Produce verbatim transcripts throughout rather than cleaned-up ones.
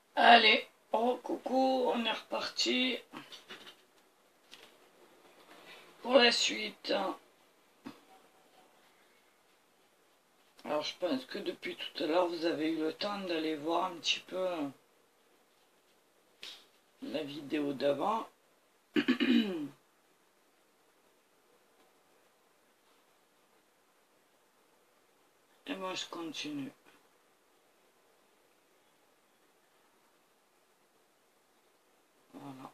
Allez, oh coucou, on est reparti pour la suite. Alors je pense que depuis tout à l'heure vous avez eu le temps d'aller voir un petit peu la vidéo d'avant. Et moi je continue. Voilà.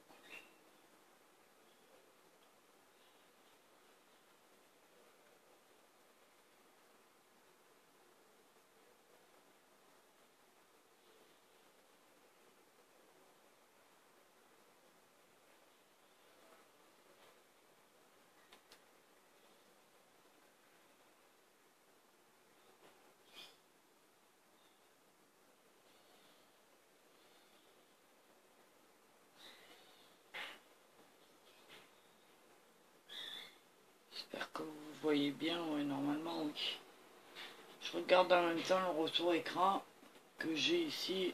J'espère que vous voyez bien, oui, normalement oui. Je regarde en même temps le retour écran que j'ai ici.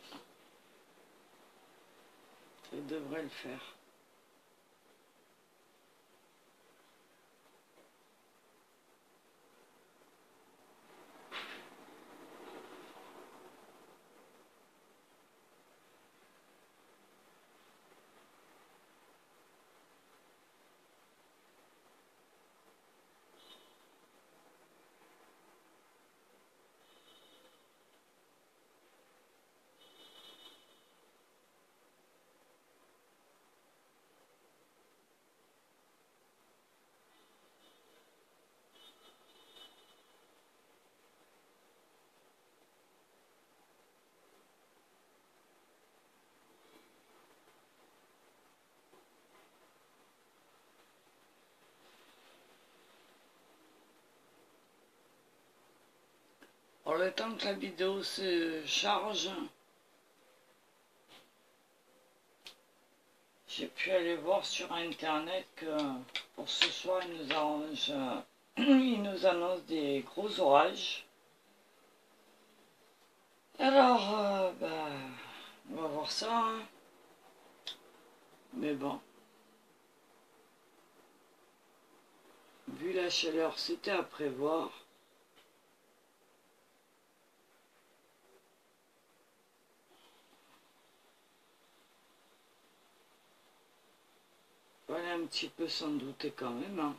Ça devrait le faire. Alors le temps que la vidéo se charge, j'ai pu aller voir sur internet que pour ce soir il nous arrange, il nous annonce des gros orages. Alors, euh, bah, on va voir ça, hein. Mais bon, vu la chaleur, c'était à prévoir. Voilà un petit peu s'en douter quand même, hein.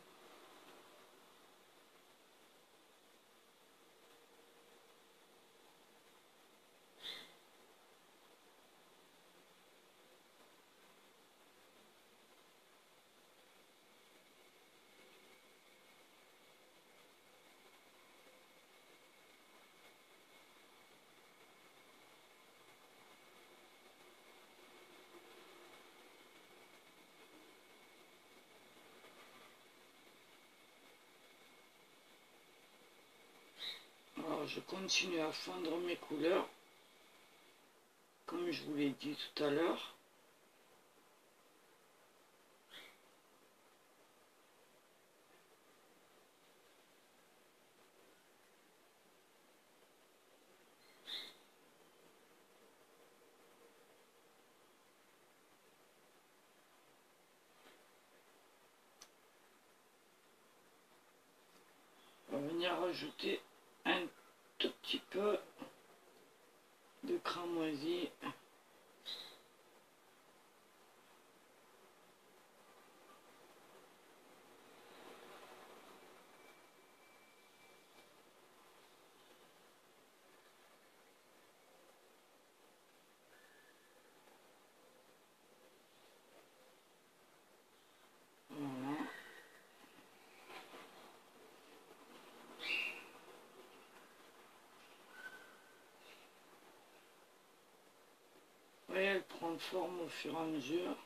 Alors je continue à fondre mes couleurs, comme je vous l'ai dit tout à l'heure. On va venir rajouter un tout petit peu de cramoisi. Voilà. Et elle prend forme au fur et à mesure.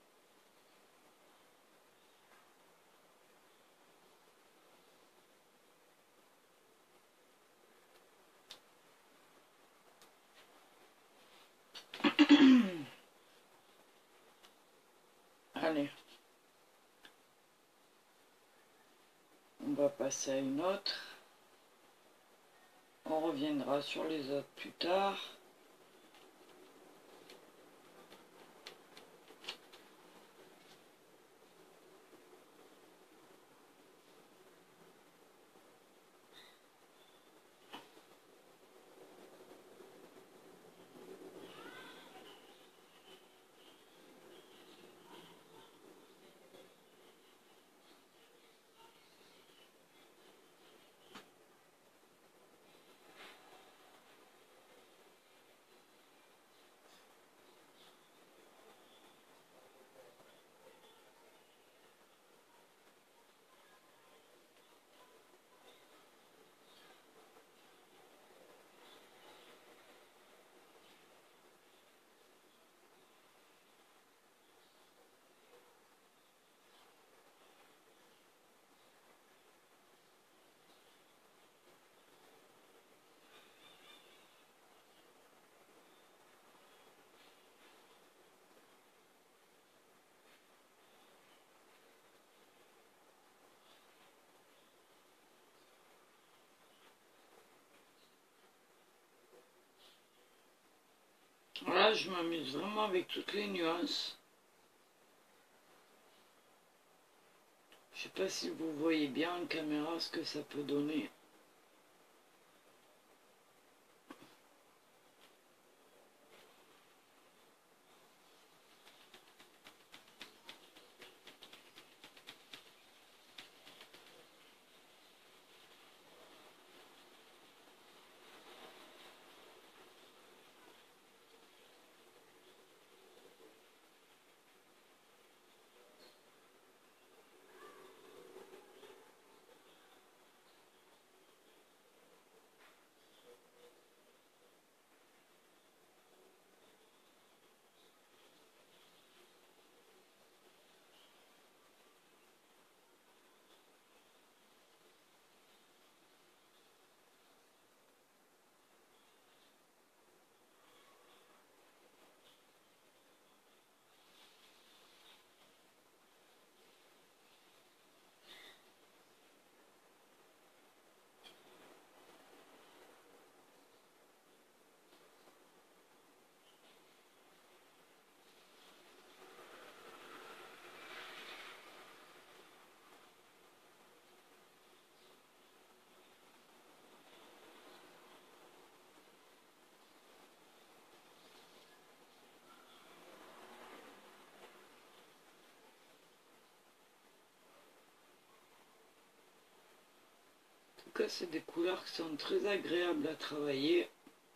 Allez, on va passer à une autre. On reviendra sur les autres plus tard. Là, je m'amuse vraiment avec toutes les nuances. Je sais pas si vous voyez bien en caméra ce que ça peut donner. En tout cas, c'est des couleurs qui sont très agréables à travailler.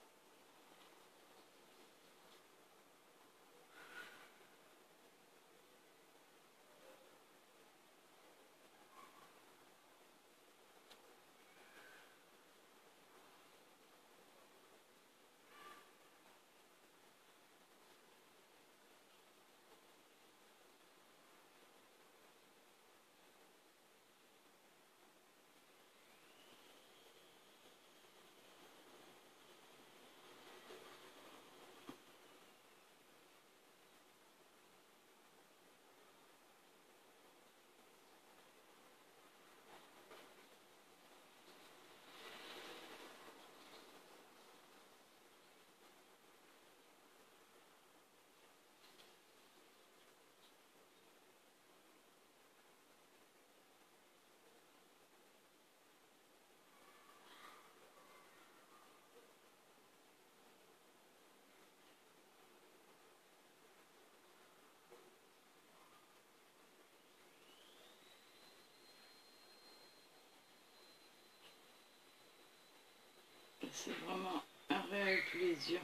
C'est vraiment un réel plaisir.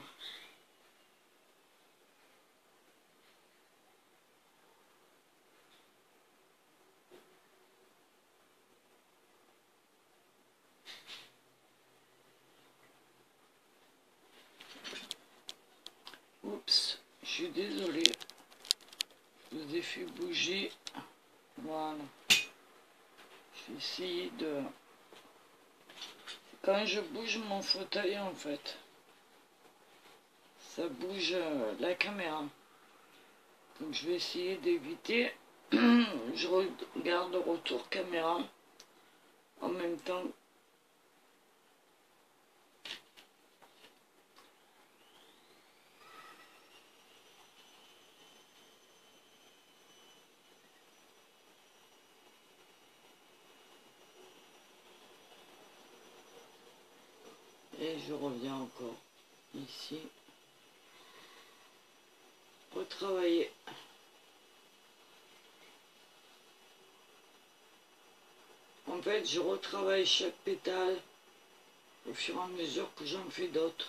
Oups, je suis désolée. Je vous ai fait bouger. Voilà. Je vais essayer de... Quand je bouge mon fauteuil, en fait, ça bouge euh, la caméra. Donc je vais essayer d'éviter. Je regarde le retour caméra en même temps. Et je reviens encore ici. Retravailler. En fait, je retravaille chaque pétale au fur et à mesure que j'en fais d'autres.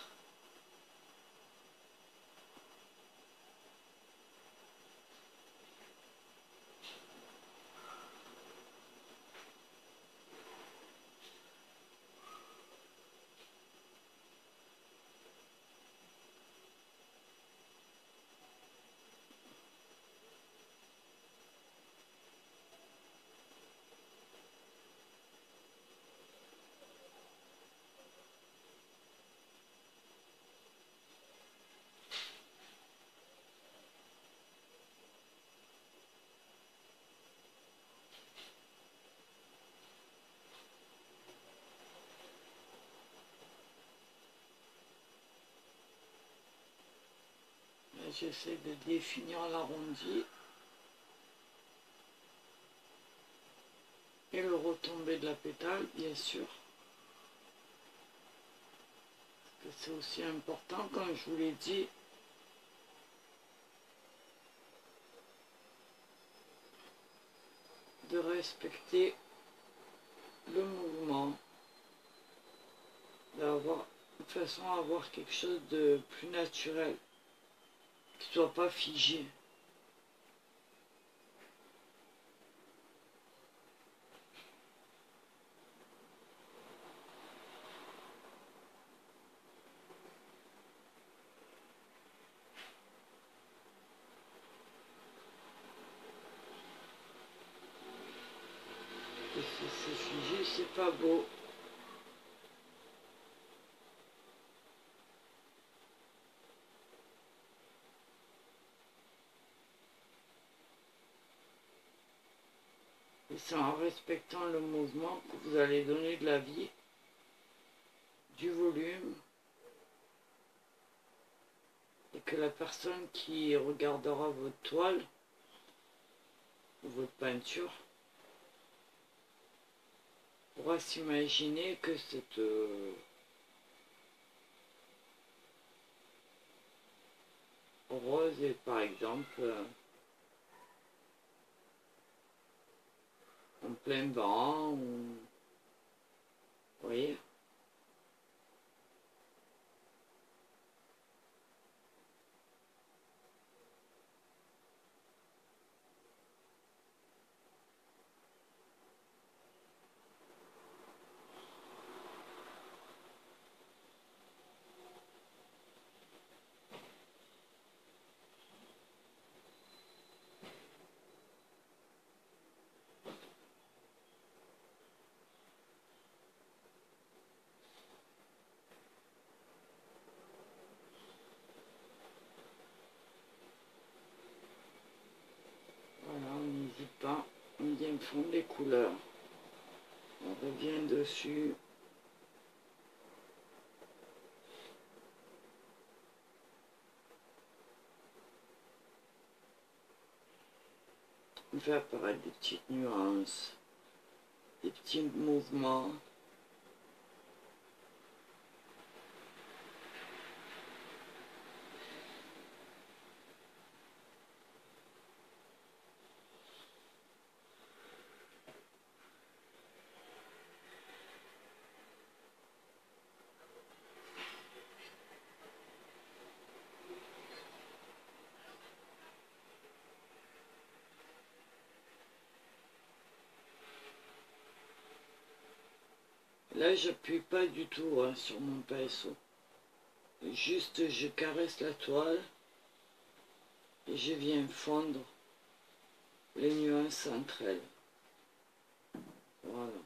J'essaie de définir l'arrondi et le retombé de la pétale, bien sûr. C'est aussi important, comme je vous l'ai dit, de respecter le mouvement, d'avoir de façon à avoir quelque chose de plus naturel, qui ne soit pas figé. Et si c'est figé, c'est pas beau. Et c'est en respectant le mouvement que vous allez donner de la vie, du volume, et que la personne qui regardera votre toile ou votre peinture pourra s'imaginer que cette euh, rose est par exemple euh, en plein vent, ou vous voyez. Voilà, on n'hésite pas, on vient fondre les couleurs, on revient dessus. On fait apparaître des petites nuances, des petits mouvements. Là, j'appuie pas du tout hein, sur mon pinceau. Juste, je caresse la toile et je viens fondre les nuances entre elles. Voilà.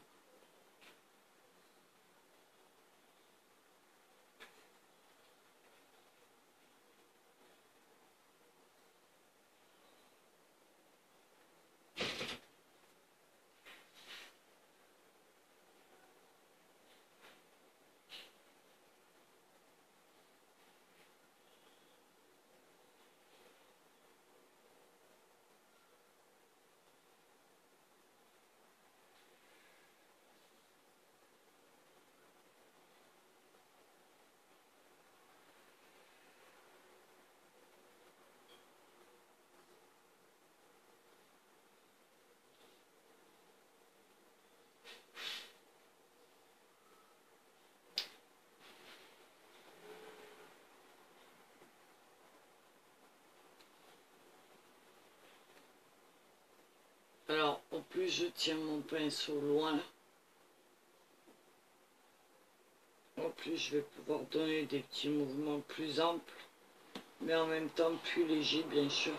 Alors, au plus je tiens mon pinceau loin, au plus je vais pouvoir donner des petits mouvements plus amples, mais en même temps plus légers, bien sûr.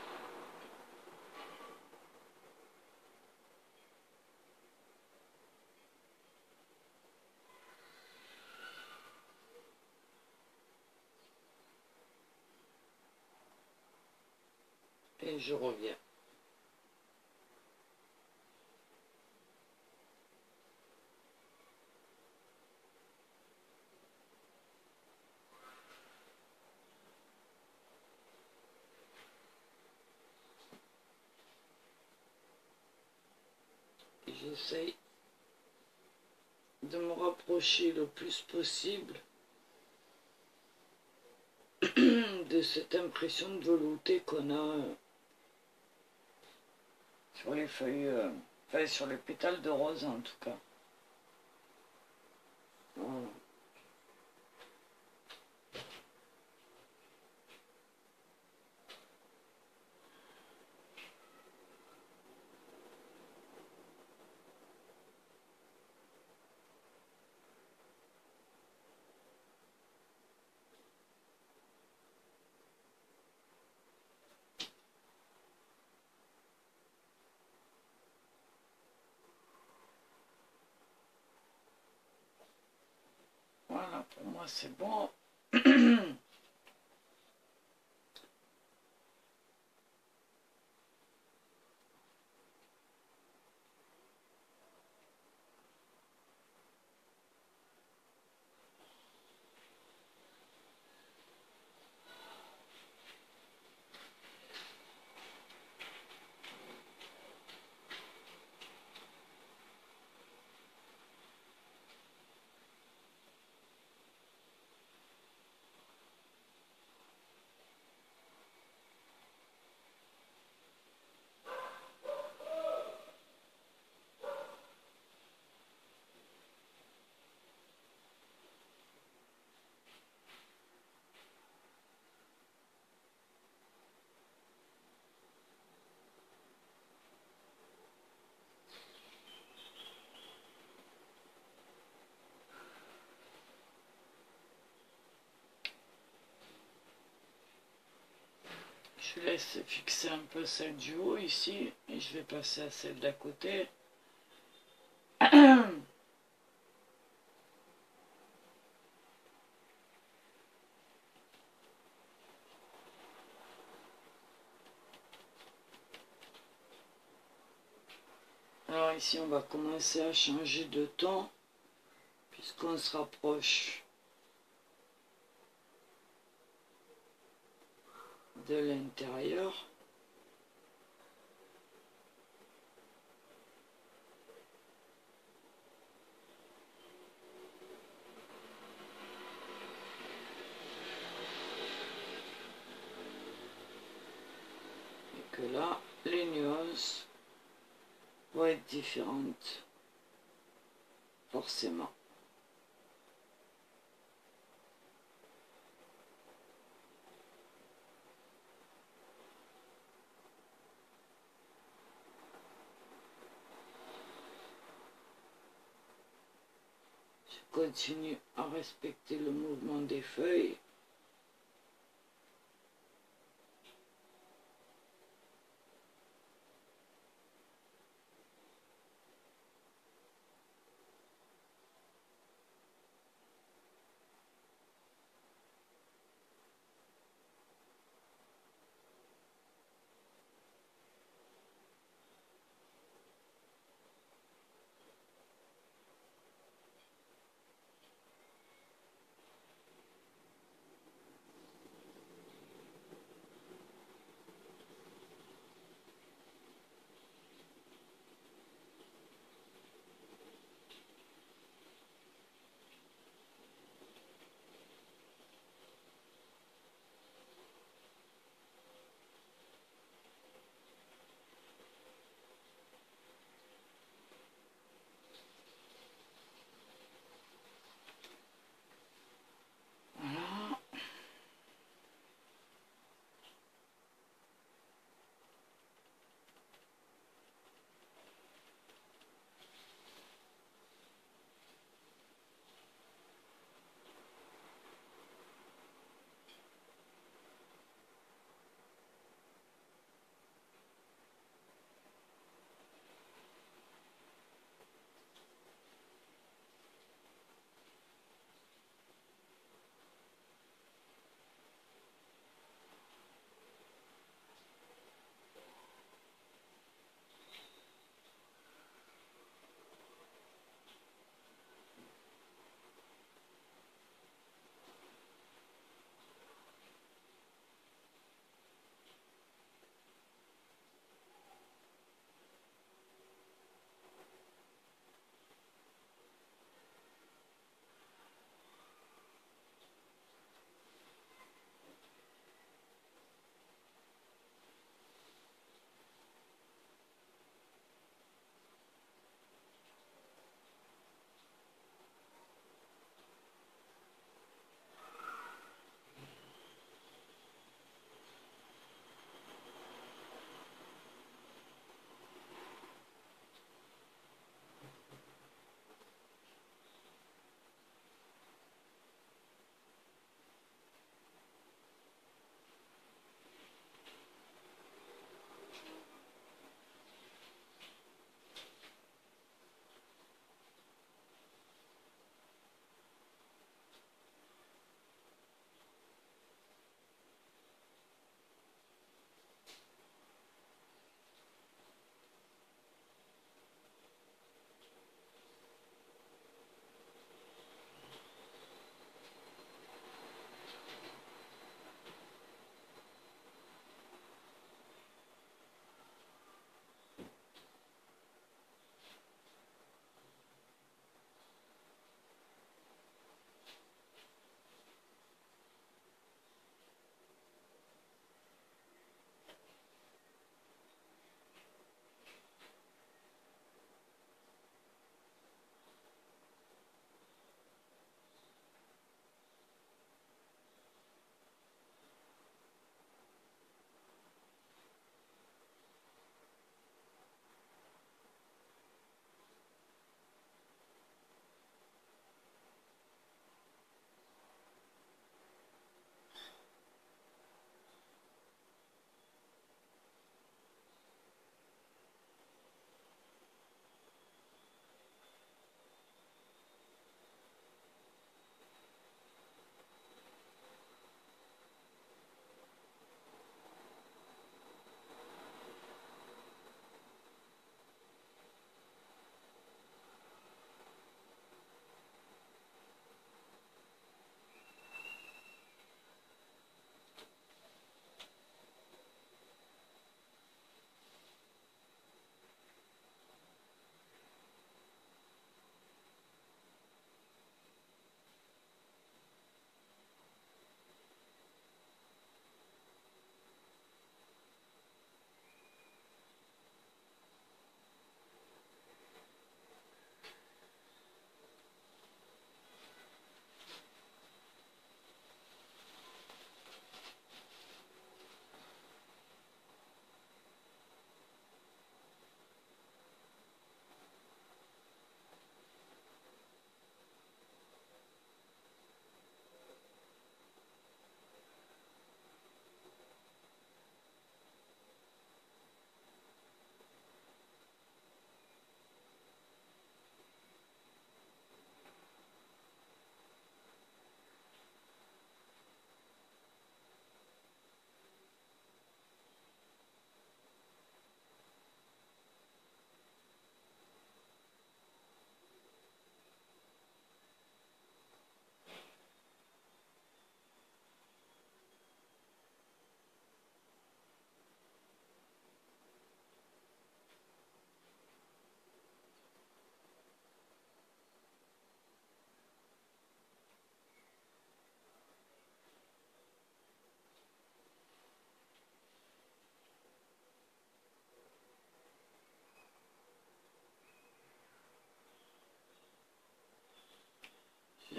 Et je reviens. J'essaye de me rapprocher le plus possible de cette impression de velouté qu'on a sur les feuilles, euh, enfin sur les pétales de rose en tout cas. Voilà. Voilà, pour moi c'est bon. Je laisse fixer un peu celle du haut ici et je vais passer à celle d'à côté. Alors ici on va commencer à changer de ton puisqu'on se rapproche de l'intérieur. Et que là, les nuances vont être différentes, forcément. Je continue à respecter le mouvement des feuilles.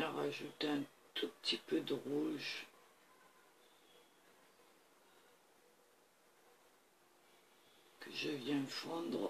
viens rajouter un tout petit peu de rouge. Que je viens fondre.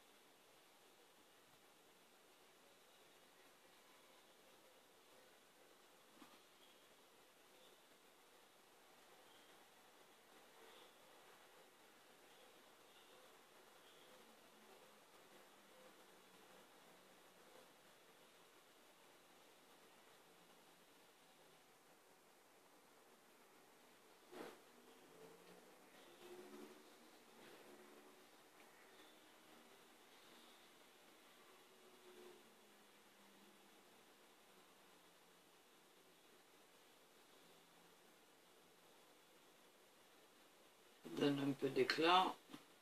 Donne un peu d'éclat.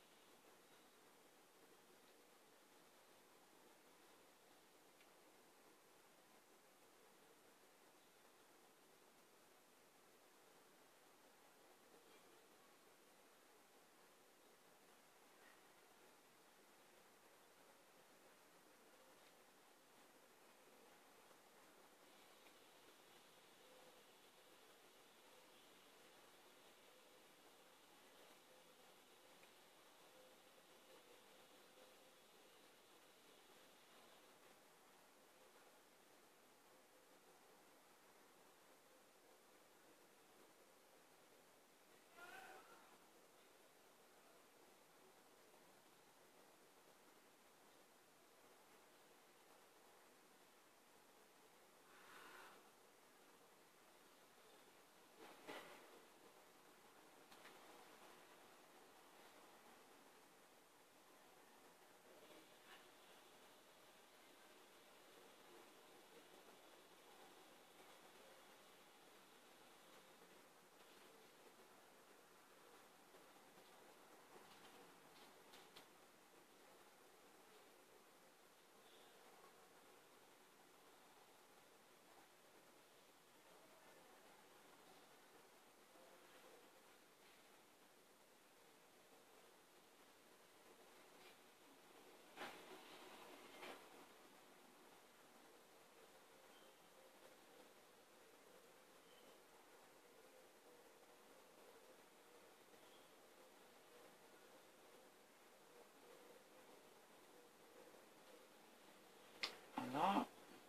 Voilà.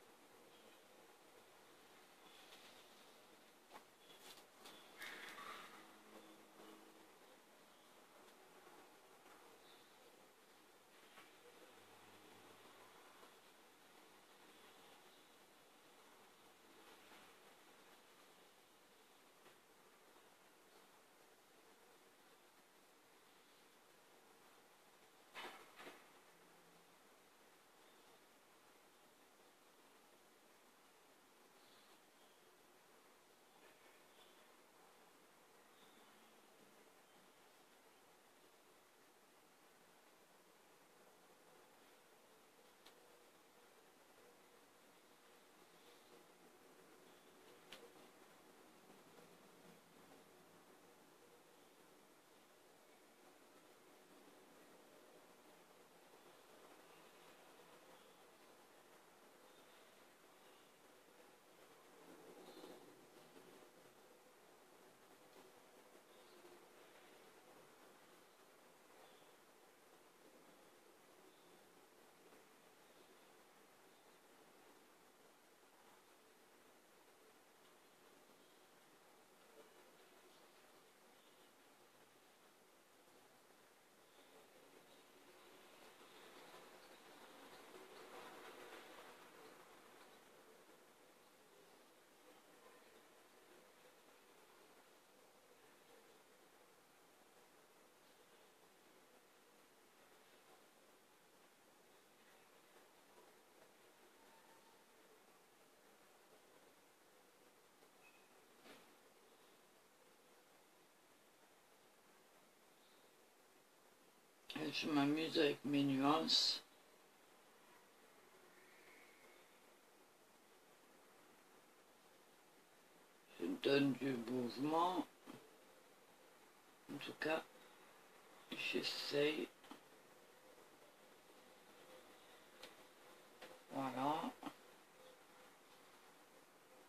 Je m'amuse avec mes nuances. Je donne du mouvement. En tout cas, j'essaye. Voilà.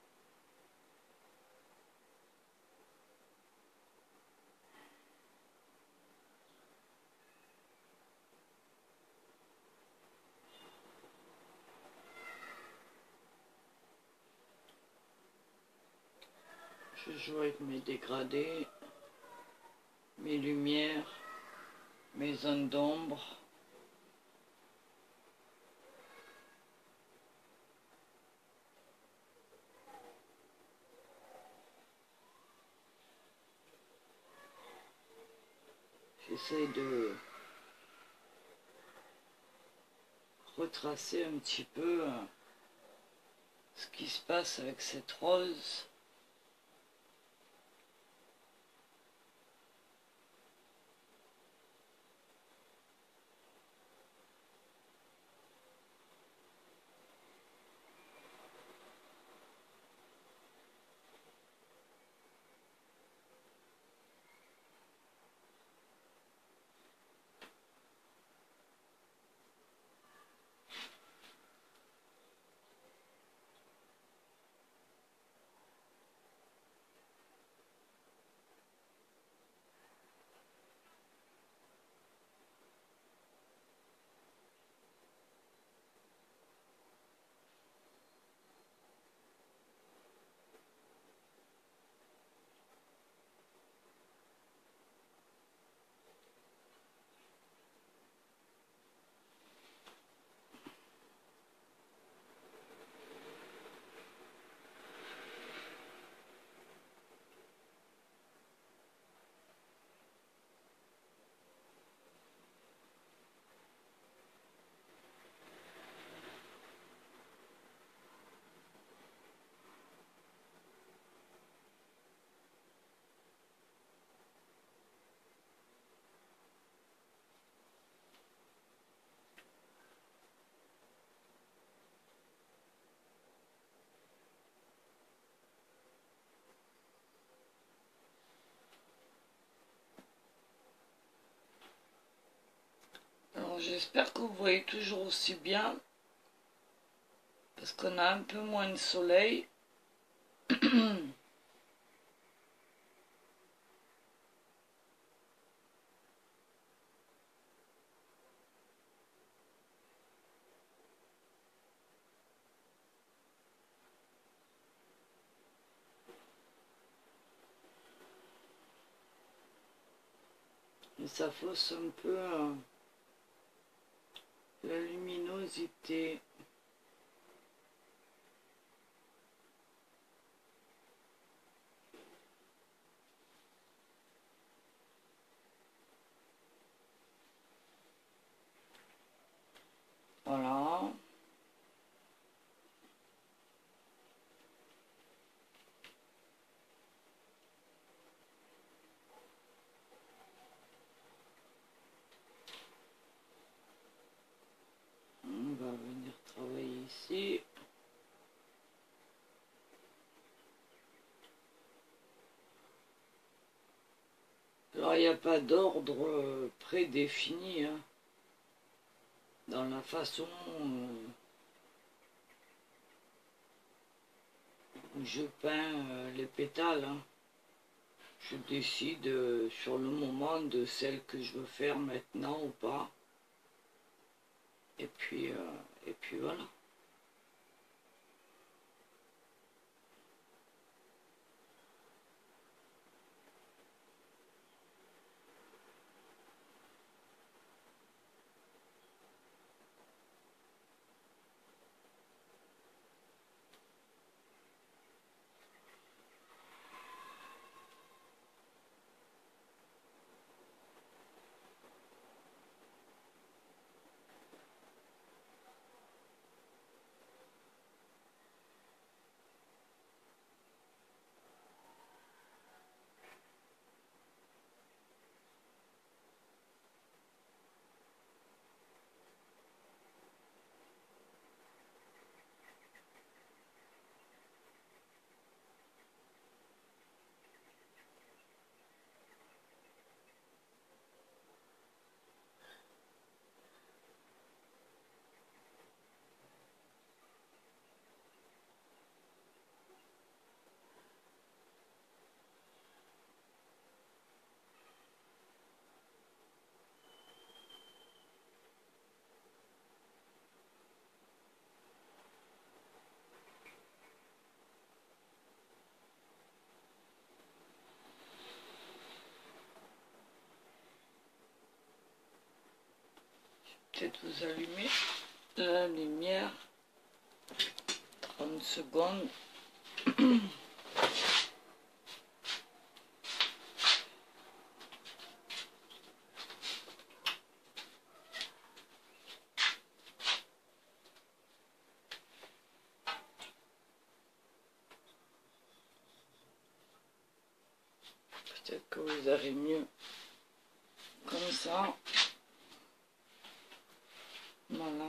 Je joue avec mes dégradés, mes lumières, mes zones d'ombre. J'essaie de retracer un petit peu ce qui se passe avec cette rose. Alors j'espère que vous voyez toujours aussi bien, parce qu'on a un peu moins de soleil. Et ça fausse un peu euh, la luminosité. Voilà. On va venir travailler ici. Alors il n'y a pas d'ordre euh, prédéfini hein, dans la façon euh, où je peins euh, les pétales. Hein. Je décide euh, sur le moment de celle que je veux faire maintenant ou pas. Et puis, euh, et puis voilà. peut-être vous allumer la lumière. trente secondes. Peut-être que vous aurez mieux comme ça. Voilà.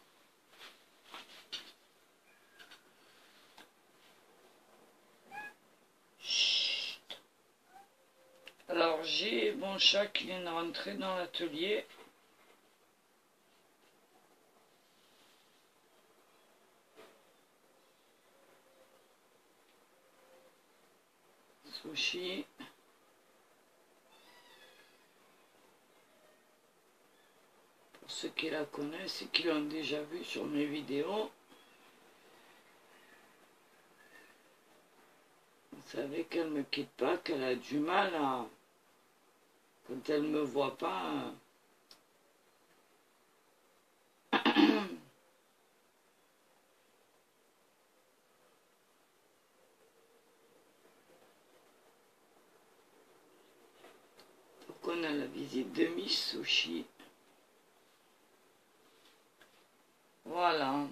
Chut. Alors j'ai mon chat qui vient de rentrer dans l'atelier. Sushi. Pour ceux qui la connaissent et qui l'ont déjà vu sur mes vidéos, vous savez qu'elle me quitte pas, qu'elle a du mal à... Quand elle me voit pas... Donc on a la visite de Miss Sushi. Voilà.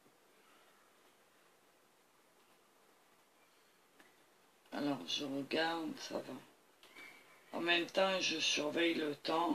Alors je regarde, ça va. En même temps, je surveille le temps.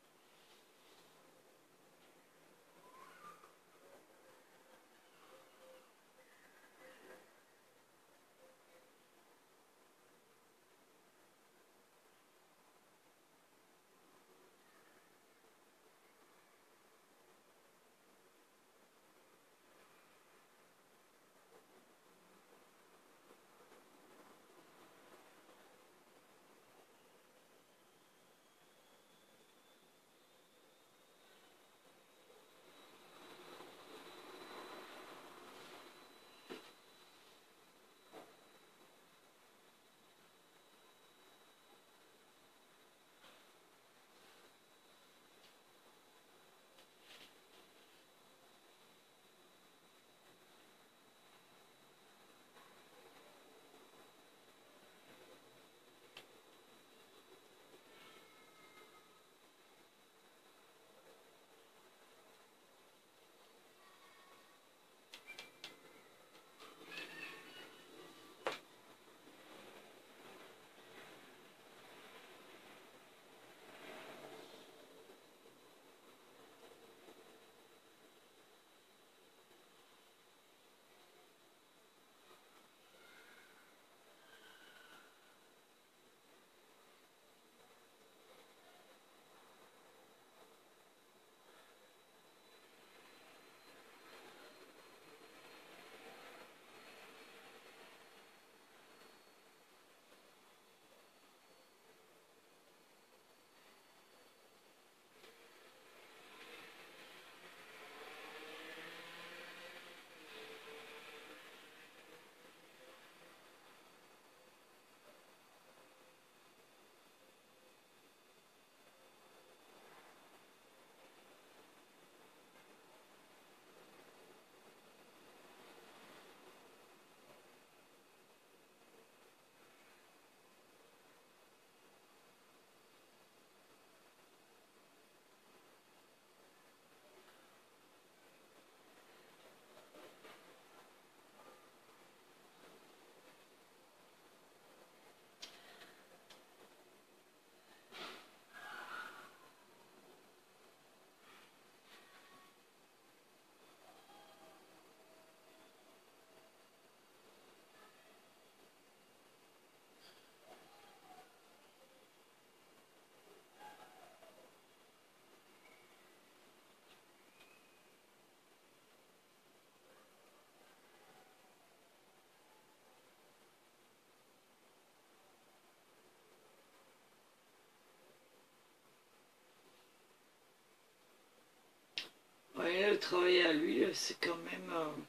Ouais, le travail à l'huile, c'est quand même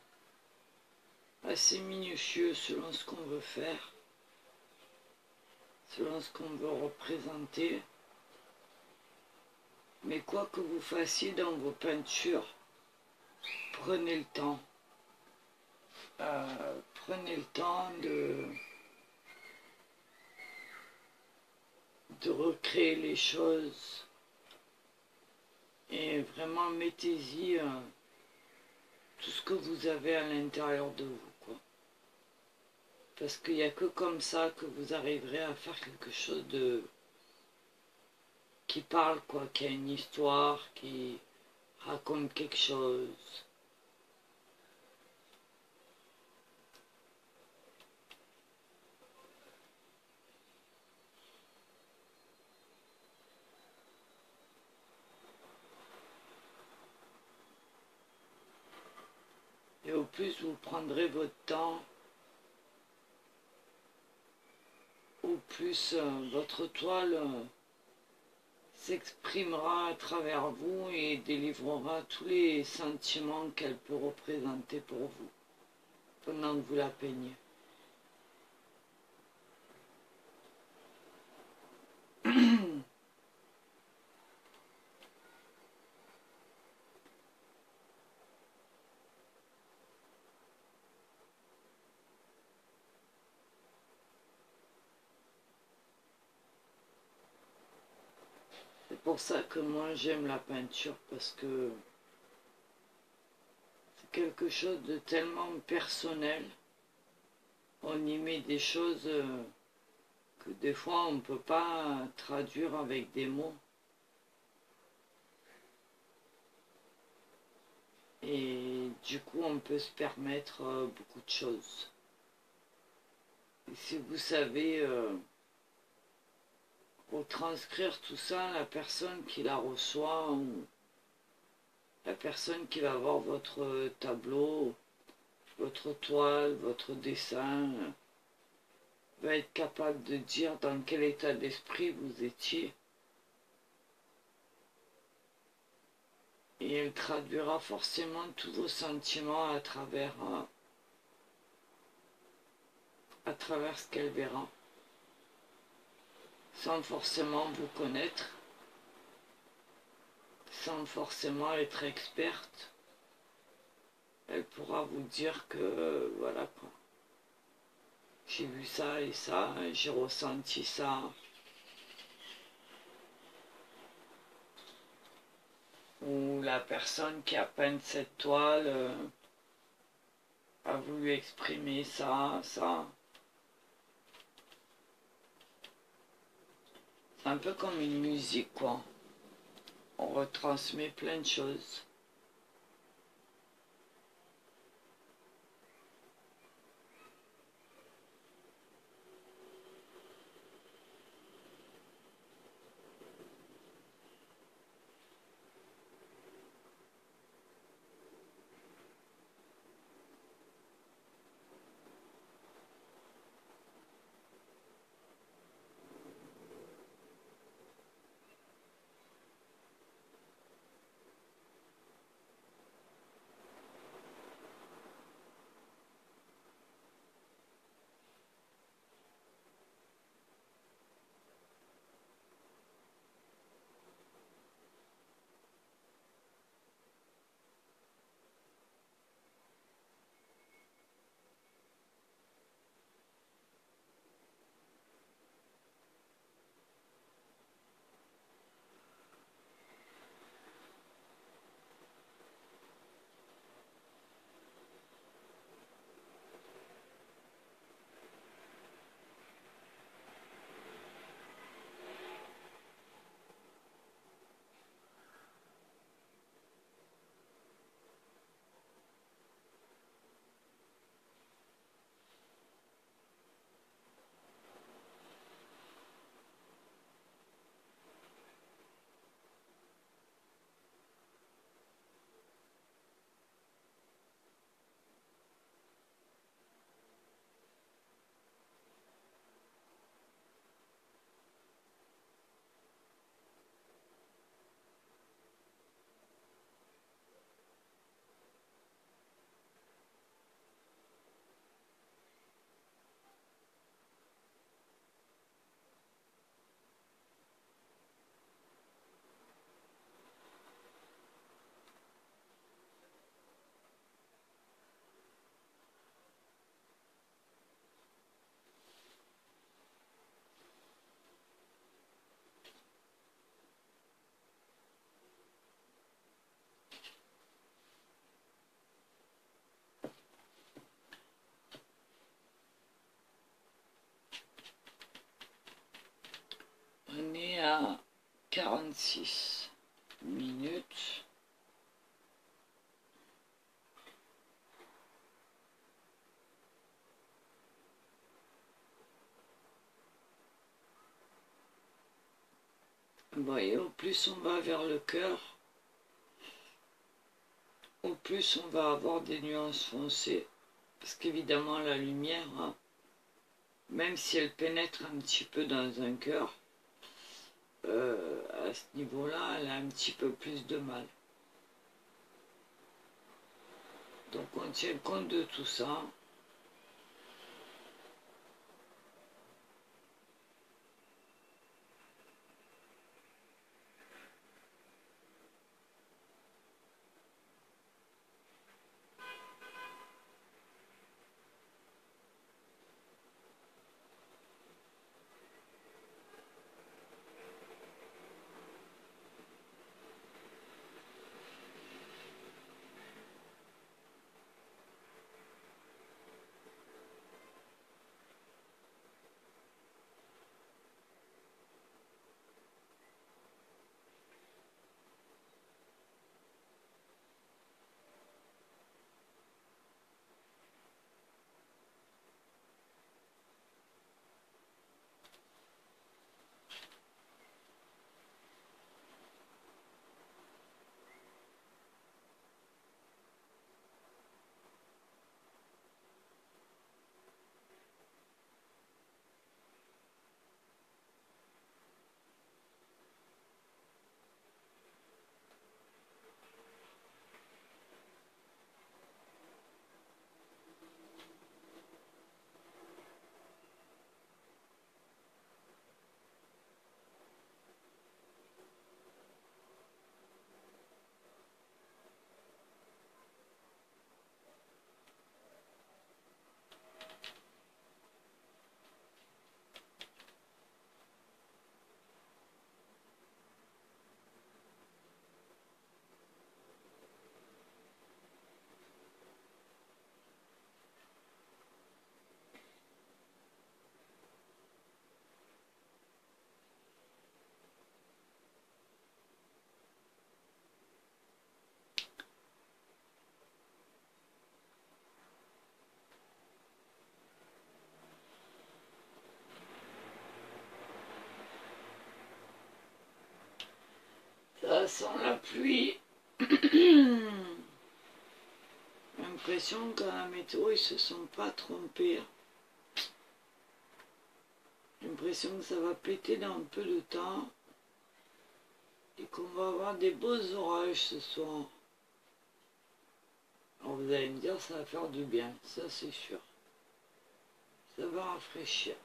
euh, assez minutieux selon ce qu'on veut faire, selon ce qu'on veut représenter. Mais quoi que vous fassiez dans vos peintures, prenez le temps. Euh, prenez le temps de, de recréer les choses. Et vraiment, mettez-y euh, tout ce que vous avez à l'intérieur de vous, quoi. Parce qu'il n'y a que comme ça que vous arriverez à faire quelque chose de qui parle, quoi, qui a une histoire, qui raconte quelque chose. Et au plus vous prendrez votre temps, au plus euh, votre toile euh, s'exprimera à travers vous et délivrera tous les sentiments qu'elle peut représenter pour vous pendant que vous la peignez. C'est pour ça que moi j'aime la peinture, parce que c'est quelque chose de tellement personnel. On y met des choses euh, que des fois on ne peut pas traduire avec des mots. Et du coup on peut se permettre euh, beaucoup de choses. Et si vous savez euh, retranscrire tout ça, la personne qui la reçoit ou la personne qui va voir votre tableau, votre toile, votre dessin, euh, va être capable de dire dans quel état d'esprit vous étiez. Et elle traduira forcément tous vos sentiments à travers, euh, à travers ce qu'elle verra, sans forcément vous connaître, sans forcément être experte. Elle pourra vous dire que, euh, voilà quoi, j'ai vu ça et ça, j'ai ressenti ça. Ou la personne qui a peint cette toile euh, a voulu exprimer ça, ça. C'est un peu comme une musique, quoi. On retransmet plein de choses. a quarante-six minutes. Bon, et au plus on va vers le cœur, au plus on va avoir des nuances foncées. Parce qu'évidemment, la lumière, hein, même si elle pénètre un petit peu dans un cœur, euh, à ce niveau-là, elle a un petit peu plus de mal. Donc on tient compte de tout ça. Ça sent la pluie. L'impression qu'à la météo, ils se sont pas trompés. J'ai l'impression que ça va péter dans peu de temps et qu'on va avoir des beaux orages ce soir. Alors vous allez me dire, ça va faire du bien, ça c'est sûr. Ça va rafraîchir.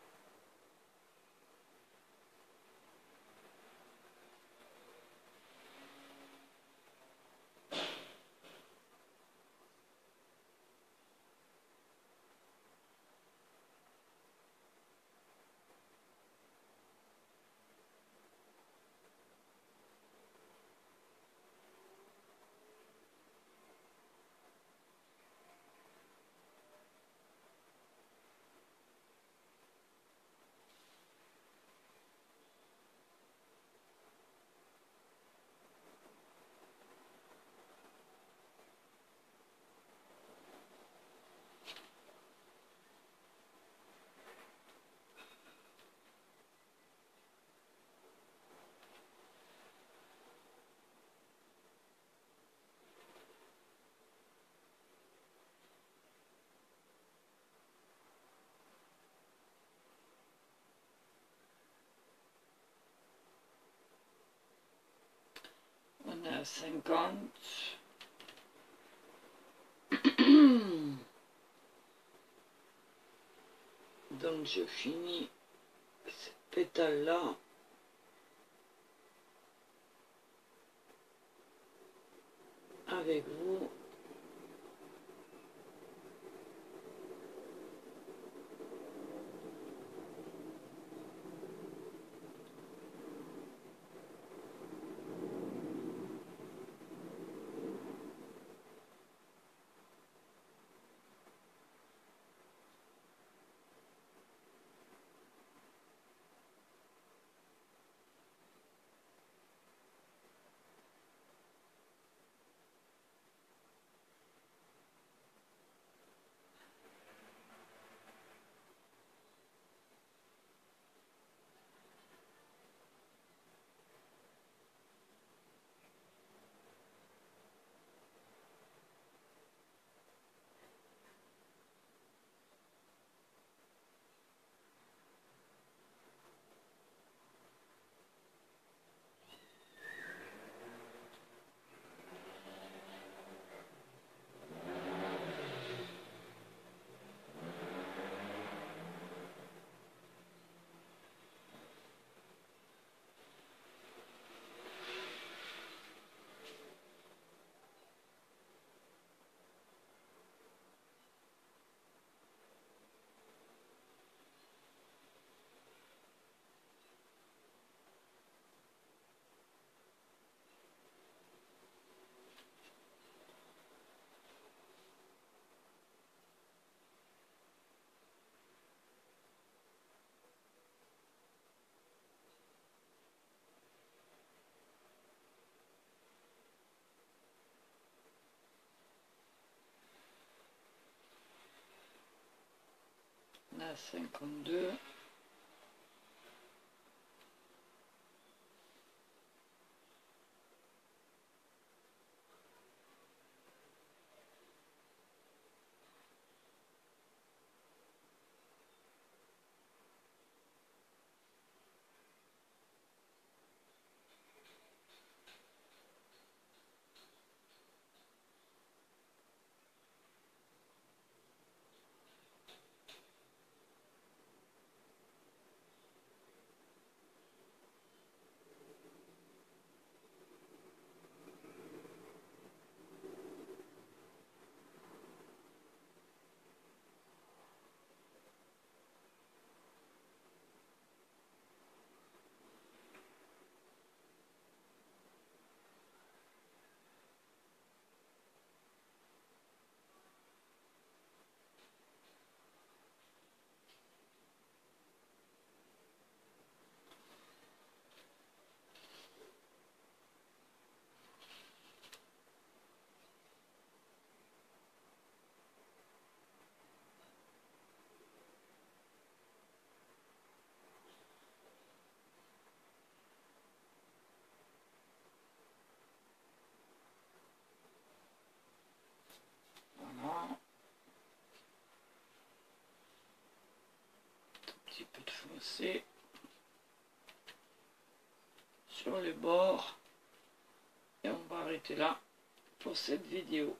On est à cinquante. Donc je finis cette pétale-là. Avec vous. à cinquante-deux. Petit peu de foncé sur les bords et on va arrêter là pour cette vidéo.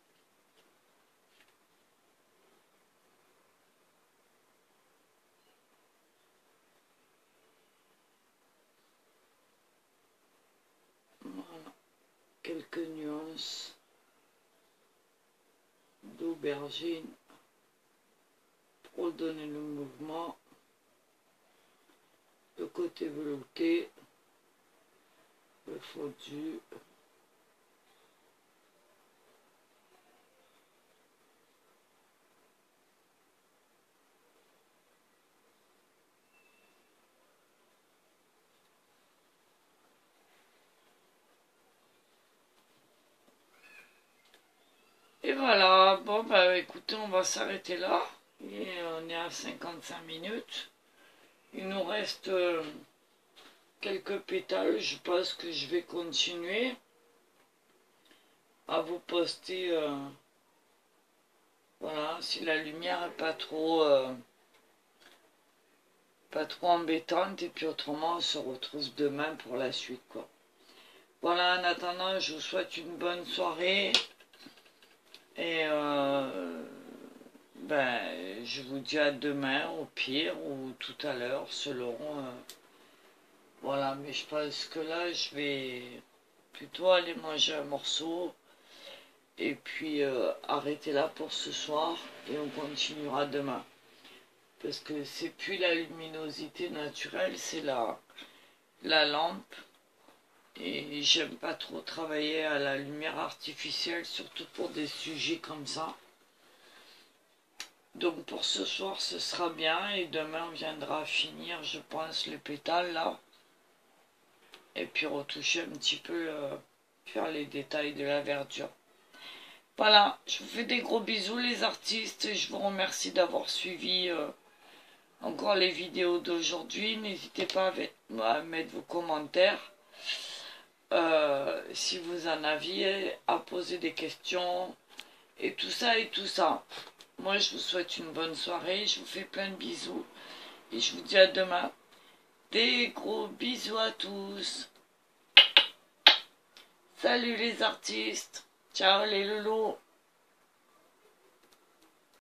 Voilà, quelques nuances d'aubergine pour donner le mouvement. Le côté velouté, le fondu. Et voilà, bon bah écoutez, on va s'arrêter là. Et on est à cinquante-cinq minutes. Il nous reste euh, quelques pétales. Je pense que je vais continuer à vous poster. Euh, voilà, si la lumière n'est pas trop, euh, pas trop embêtante. Et puis autrement, on se retrouve demain pour la suite, quoi. Voilà, en attendant, je vous souhaite une bonne soirée. Et euh, ben, je vous dis à demain au pire ou tout à l'heure selon... Euh, voilà, mais je pense que là, je vais plutôt aller manger un morceau et puis euh, arrêter là pour ce soir et on continuera demain. Parce que c'est plus la luminosité naturelle, c'est la, la lampe. Et j'aime pas trop travailler à la lumière artificielle, surtout pour des sujets comme ça. Donc pour ce soir, ce sera bien. Et demain, on viendra finir, je pense, les pétales là. Et puis retoucher un petit peu, euh, faire les détails de la verdure. Voilà, je vous fais des gros bisous les artistes. Je vous remercie d'avoir suivi euh, encore les vidéos d'aujourd'hui. N'hésitez pas à mettre vos commentaires. Euh, si vous en aviez, à poser des questions et tout ça et tout ça. Moi je vous souhaite une bonne soirée, je vous fais plein de bisous et je vous dis à demain. Des gros bisous à tous. Salut les artistes, ciao les loulous.